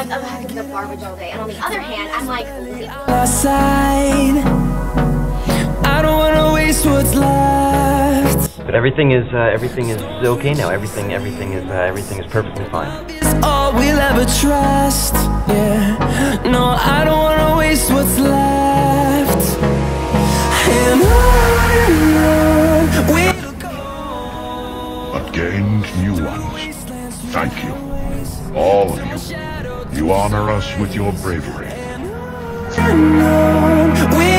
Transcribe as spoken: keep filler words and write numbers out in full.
like, oh, I have to pick up garbage all day. And on the other hand, I'm like, Side. I don't wanna waste what's left. But everything is uh, everything is okay now. Everything everything is uh, everything is perfectly fine. It's all we'll ever trust. Yeah. No, I don't wanna waste what's left. And on we'll go. But gained new ones. Thank you. All of you. You honor us with your bravery. And on we'll